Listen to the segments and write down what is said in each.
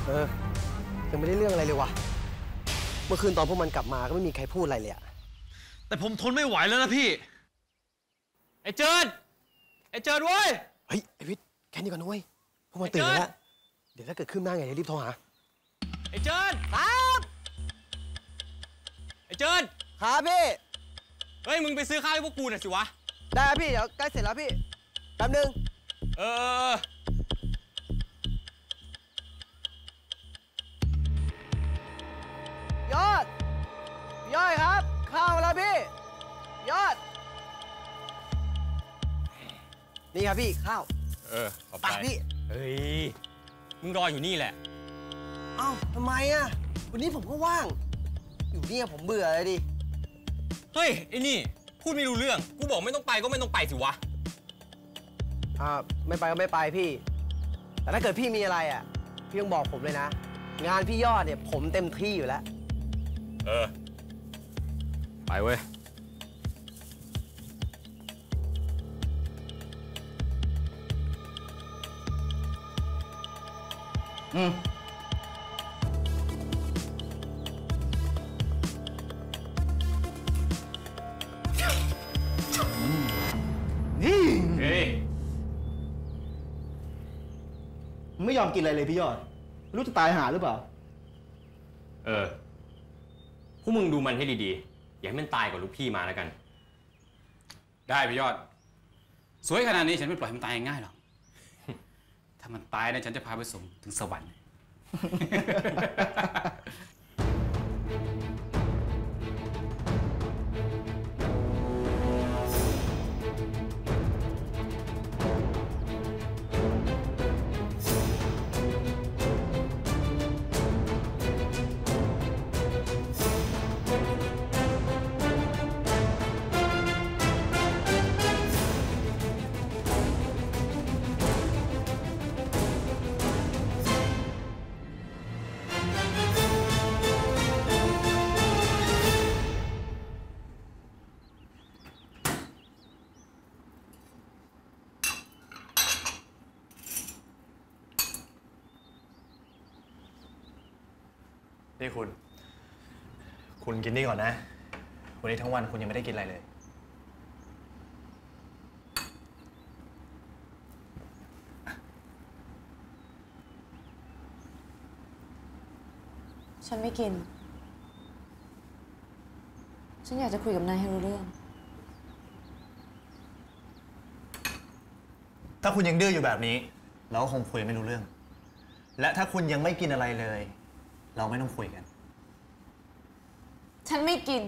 ยังไม่ได้เรื่องอะไรเลยวะเมื่อคืนตอนพวกมันกลับมาก็ไม่มีใครพูดอะไรเลยอะแต่ผมทนไม่ไหวแล้วนะพี่ไอ้เจิดเว้ยเฮ้ยไอ้วิทย์แค่นี้ก่อนนะเว้ยพวกมันตื่นแล้วเดี๋ยวถ้าเกิดขึ้นหน้าไงรีบโทรหาไอ้เจิดครับไอ้เจิดครับพี่เฮ้ยมึงไปซื้อข้าวให้พวกกูหน่อยสิวะได้พี่เดี๋ยวใกล้เสร็จแล้วพี่แป๊บนึงยอดครับข้าวแล้วพี่ยอดนี่ครับพี่ข้าวขอบใจพี่เฮ้ยมึงรออยู่นี่แหละเอ้าทำไมอะวันนี้ผมก็ว่างอยู่นี่ผมเบื่อเลยดิเฮ้ยไอ้นี่พูดไม่รู้เรื่องกูบอกไม่ต้องไปก็ไม่ต้องไปสิวะไม่ไปก็ไม่ไปพี่แต่ถ้าเกิดพี่มีอะไรอ่ะพี่ต้องบอกผมเลยนะงานพี่ยอดเนี่ยผมเต็มที่อยู่แล้วไปเว้ยนี่เฮ้ยไม่ยอมกินอะไรเลยพี่ยอดรู้จะตายหาหรือเปล่าพวกมึงดูมันให้ดีๆอย่าให้มันตายก่อนลูกพี่มาแล้วกันได้พี่ยอดสวยขนาดนี้ฉันไม่ปล่อยมันตายง่ายหรอกถ้ามันตายนะฉันจะพาไปส่งถึงสวรรค์นี่คุณกินนี่ก่อนนะวันนี้ทั้งวันคุณยังไม่ได้กินอะไรเลยฉันไม่กินฉันอยากจะคุยกับนายให้รู้เรื่องถ้าคุณยังดื้ออยู่แบบนี้เราก็คงคุยไม่รู้เรื่องและถ้าคุณยังไม่กินอะไรเลยเราไม่ต้องคุยกันฉันไม่กิน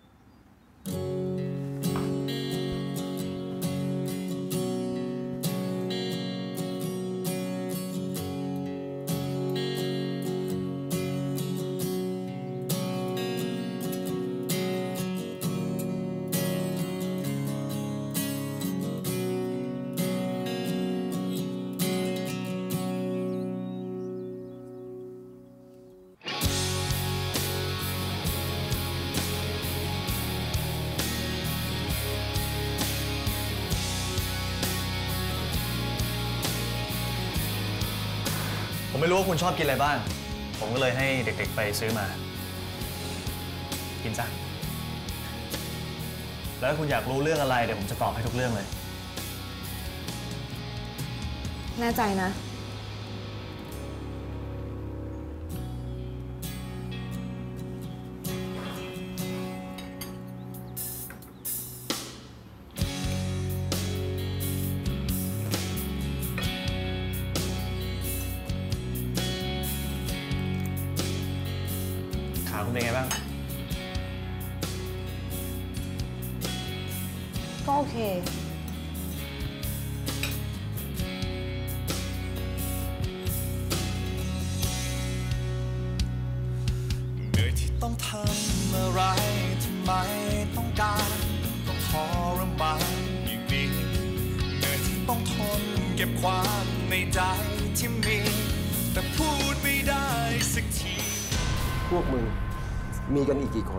ผมไม่รู้ว่าคุณชอบกินอะไรบ้างผมก็เลยให้เด็กๆไปซื้อมากินซะแล้วถ้าคุณอยากรู้เรื่องอะไรเดี๋ยวผมจะตอบให้ทุกเรื่องเลยแน่ใจนะขาคุณเป็นไงบ้างก็โอเคเหนื่อยที่ต้องทำอะไรทำไมต้องการต้องทรมานอย่างนี้เหนื่อยที่ต้องทนเก็บความในใจที่มีแต่พูดไม่ได้สักทีพวกมึงมีกันอีกกี่คน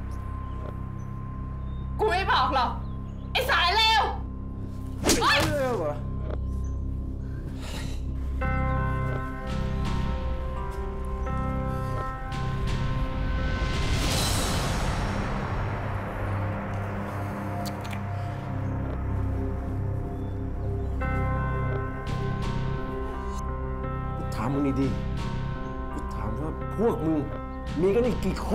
กูไม่บอกหรอกไอ้สายเลวเร็วเหรอามมึงดีๆกูถามว่าพวกมึงมีกันอีกกี่คน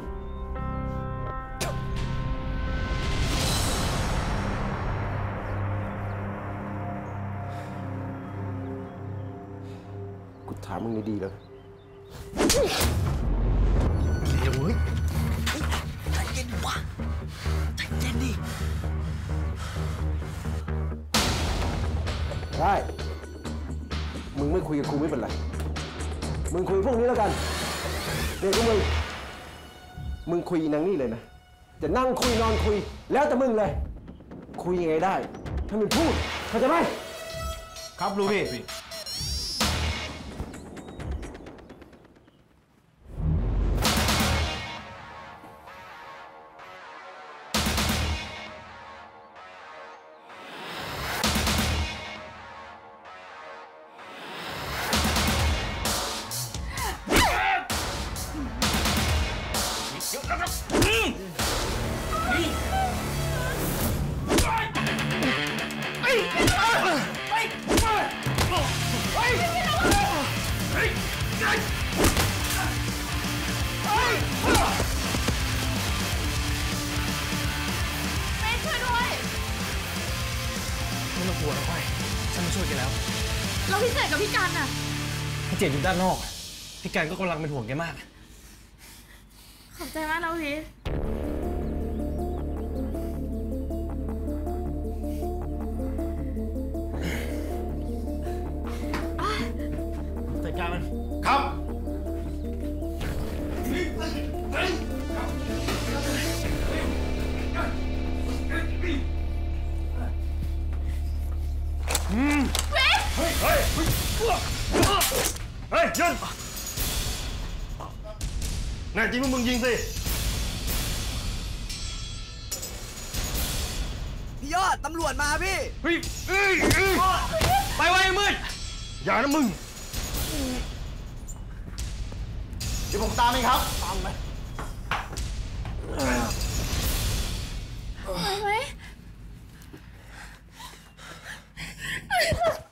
กูถามมึงดีๆเลยเดี๋ยวเว้ยใจเย็นวะใจเย็นดิได้ มึงไม่คุยกับกูไม่เป็นไร มึงคุยพวกนี้แล้วกันเดี๋ยวมึงคุยนางนี่เลยนะ จะนั่งคุยนอนคุย แล้วแต่มึงเลย คุยยังไงได้ ถ้ามึงพูดเข้าใจไหมครับรู้พี่ไม่ต้องกลัวนะก้อยฉันมาช่วยแกแล้วเราพิเศษกับพี่กันน่ะพี่เจดอยู่ด้านนอก พี่การก็กำลังเป็นห่วงแกมากขอบใจมากนะพี่จัดการมันครับเฮ้ยยืนแน่จริงมึงยิงสิพี่ยอด ตำรวจมาพี่เฮ้ยไปไว้มืดอย่านะมึงเดี๋ยวผมตามเองครับ ตามไปไปไหม